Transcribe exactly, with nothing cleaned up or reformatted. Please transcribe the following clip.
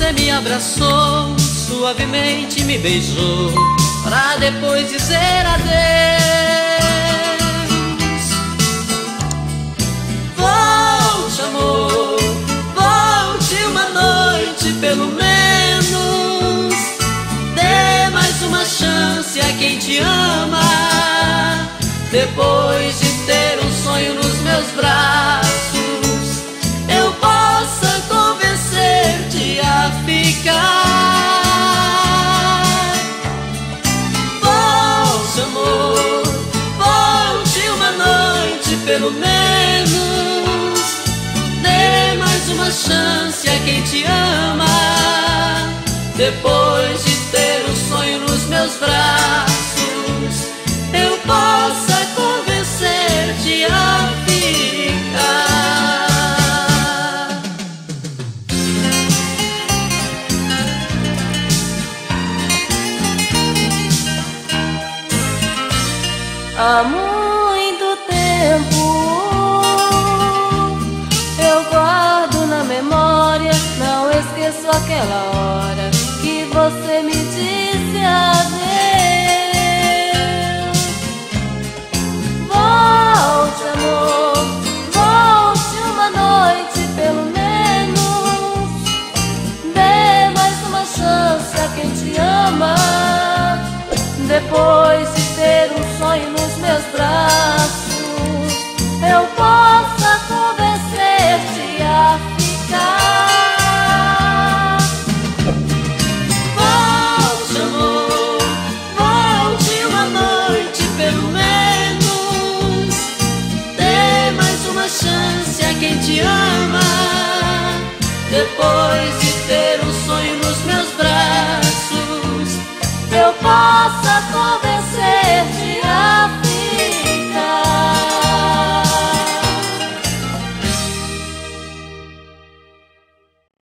você me abraçou, suavemente me beijou, pra depois dizer adeus. Volte, amor, volte uma noite pelo menos. Dê mais uma chance a quem te ama. Depois de ter um sonho nos meus braços, eu possa convencer-te a ficar. Volte, amor, volte uma noite pelo menos. Dê mais uma chance a quem te ama. Depois de ter um sonho nos meus braços, eu possa convencer-te a ficar. Há muito tempo eu guardo na memória, não esqueço aquela hora que você me disse adeus. Volte, amor, volte uma noite pelo menos. Dê mais uma chance a quem te ama. Depois de ter um sonho nos meus braços, eu possa convencer-te a ficar. Volte, amor, volte uma noite pelo menos. Dê mais uma chance a quem te ama. Depois de ter